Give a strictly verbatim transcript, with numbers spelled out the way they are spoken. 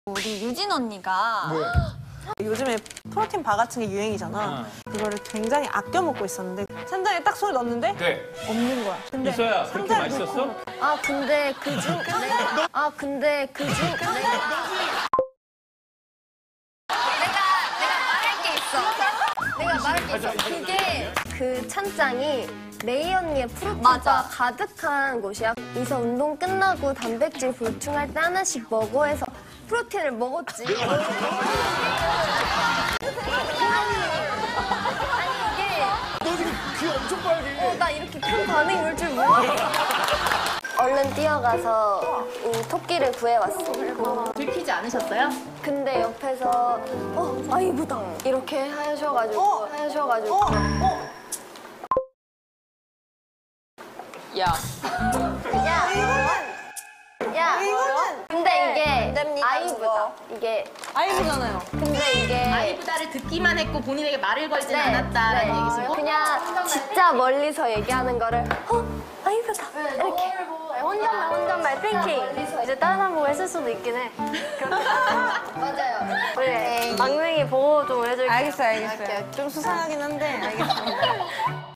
우리 유진 언니가 네. 요즘에 프로틴 바 같은 게 유행이잖아. 이거를 굉장히 아껴 먹고 있었는데 찬장에 딱 손을 넣었는데 네. 없는 거야. 근데 있어야 그렇게 상자에 맛있었어? 넣고 아 근데 그중 내가 아 근데 그중 내가 내가 말할 게 있어. 내가 말할 게 있어. 그게 그 찬장이 레이 언니의 프로틴바 맞아. 가득한 곳이야. 그래서 운동 끝나고 단백질 보충할 때 하나씩 먹어 해서 프로틴을 먹었지. 아니 이게 너 지금 귀 엄청 빨개. 어, 나 이렇게 큰 반응이 올 줄 몰랐어. 얼른 뛰어가서 이 토끼를 구해왔어. 들키지 않으셨어요? 근데 옆에서 어 아이보다 이렇게 하셔가지고 어? 하셔가지고 어? 어? 야 야 이거는 근데 이게 됩니다, 아이보다 그거. 이게 아이브잖아요. 근데 이게 아이브다를 듣기만 했고 본인에게 말을 걸진 네, 않았다라는 네. 얘기시고 그냥 진짜 멀리서 얘기하는 거를 어 아이보다 이렇게 혼잣말 혼잣말 핑킹 이제 다른 사람 보고 했을 수도 있긴 해. 맞아요. 우리 막둥이 보호 좀 해줄게요. 알겠어요, 알겠어요. 좀 수상하긴 한데 알겠어요.